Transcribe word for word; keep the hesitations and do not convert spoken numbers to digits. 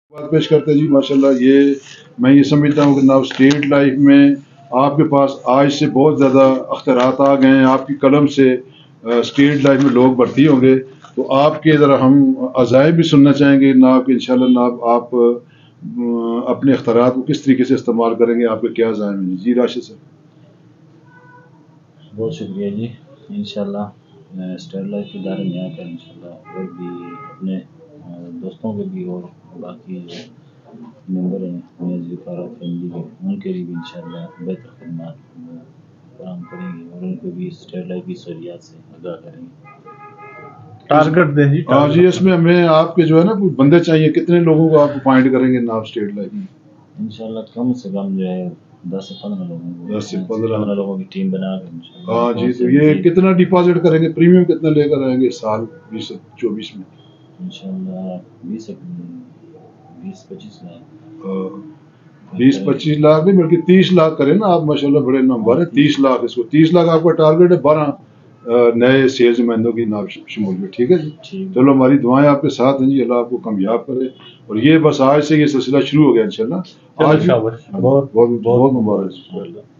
बात पेश करते हैं जी माशाल्लाह। ये मैं ये समझता हूँ कि ना स्टेट लाइफ में आपके पास आज से बहुत ज़्यादा अख्तरात आ गए हैं। आपकी कलम से स्टेट लाइफ में लोग भर्ती होंगे, तो आपके ज़रा हम अज़ाय भी सुनना चाहेंगे ना आप इंशाल्लाह ना आप अपने अख्तरात को किस तरीके से इस्तेमाल करेंगे, आपके क्या अज़ाय हैं जी। राशिद सर बहुत शुक्रिया जी। इंशाल्लाह स्टेट लाइफ के बारे में आकर इंशाल्लाह और भी अपने दोस्तों के भी और बाकी जो मेंबर हैं म्यूजिक और फैमिली के, उनके लिए भी इंशाल्लाह बेहतर खदमात फराहम करेंगे और उनको भी स्टेट लाइफ की सहूलियात से आगाह करेंगे। टारगेट दें जी। हाँ जी, इसमें हमें आपके जो है ना बंदे चाहिए, कितने लोगों को आप अपॉइंट करेंगे ना स्टेट लाइफ में? इंशाल्लाह कम से कम जो है दस से पंद्रह लोगों को दस से पंद्रह लोगों की टीम बनाकर। हाँ जी, तो ये कितना डिपॉजिट करेंगे, प्रीमियम कितना लेकर आएंगे साल बीस चौबीस में? इंशाल्लाह बीस बीस पच्चीस लाख बीस पच्चीस लाख नहीं बल्कि तीस लाख करें ना आप, माशाल्लाह बड़े नंबर है। तीस लाख इसको तीस लाख आपका टारगेट है, बारह नए सेल्स मैनों की नाम शमूलियत। ठीक है जी, चलो हमारी दुआएं आपके साथ हैं जी, अल्लाह आपको कामयाब करे। और ये बस आज से ये सिलसिला शुरू हो गया इंशाल्लाह। आज बहुत बहुत मुबारक।